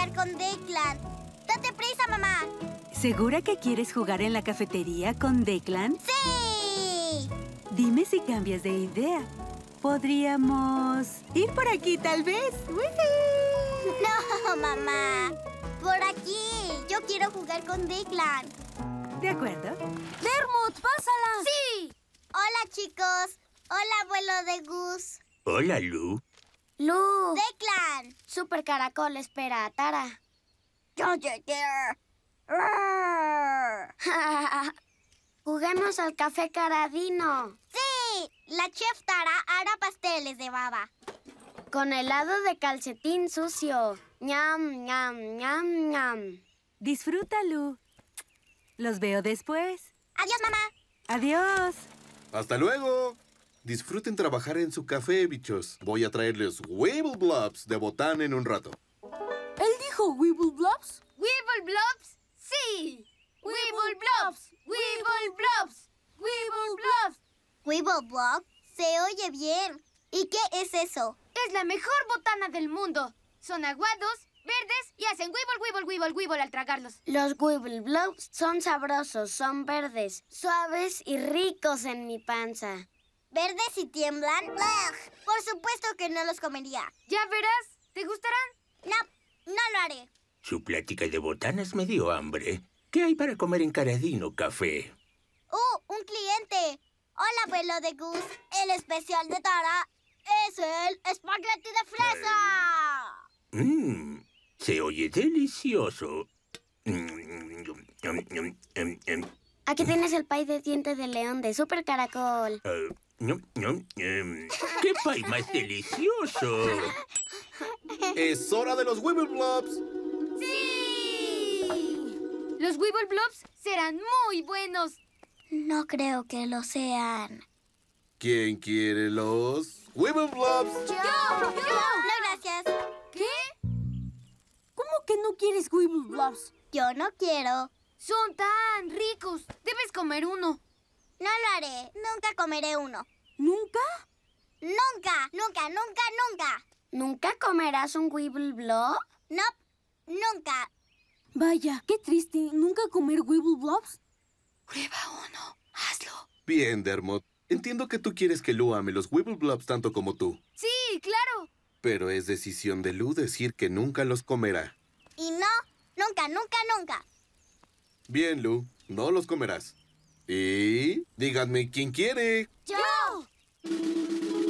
jugar con Declan. ¡Date prisa, mamá! ¿Segura que quieres jugar en la cafetería con Declan? ¡Sí! Dime si cambias de idea. Podríamos ir por aquí, tal vez. No, mamá. Por aquí. Yo quiero jugar con Declan. De acuerdo. ¡Dermot, pásala! ¡Sí! Hola, chicos. Hola, abuelo de Gus. Hola, Lu. ¡Lu! ¡Declan! Super Caracol espera a Tara. ¡Yo llegué! Juguemos al café Caradino. ¡Sí! La chef Tara hará pasteles de baba. Con helado de calcetín sucio. ¡Ñam, ñam, ñam, ñam! Disfrútalo. Los veo después. ¡Adiós, mamá! Adiós. ¡Hasta luego! Disfruten trabajar en su café, bichos. Voy a traerles Wibbleblops de botán en un rato. ¿Él dijo Wibbleblops? ¡Wibbleblops! ¡Sí! ¡Wibbleblops! ¡Wibbleblops! ¡Wibbleblops! ¿Wibbleblops? Se oye bien. ¿Y qué es eso? Es la mejor botana del mundo. Son aguados, verdes y hacen wibble al tragarlos. Los Wibbleblops son sabrosos, son verdes, suaves y ricos en mi panza. ¿Verdes y tiemblan? ¡Ugh! Por supuesto que no los comería. Ya verás, ¿te gustarán? No, no lo haré. Su plática de botanas me dio hambre. ¿Qué hay para comer en Caradino Café? Un cliente. Hola, abuelo de Gus. El especial de Tara es el espagueti de fresa. Se oye delicioso. Aquí tienes el pay de diente de león de Super Caracol. ¡Qué pay más delicioso! ¡Es hora de los Wibbleblops! ¡Sí! Los wibbleblops serán muy buenos. No creo que lo sean. ¿Quién quiere los Wibbleblops? ¡Yo! No, gracias. ¿Qué? ¿Cómo que no quieres Wibbleblops? Yo no quiero. Son tan ricos. Debes comer uno. No lo haré. Nunca comeré uno. ¿Nunca? Nunca, nunca, nunca, nunca. ¿Nunca comerás un Wibbleblob? No, nunca. Vaya, qué triste. ¿Nunca comer Wibbleblops? Prueba uno. Hazlo. Bien, Dermot. Entiendo que tú quieres que Lu ame los Wibbleblops tanto como tú. Sí, claro. Pero es decisión de Lu decir que nunca los comerá. Y no, nunca, nunca, nunca. Bien, Lu. No los comerás. Y díganme quién quiere. ¡Yo!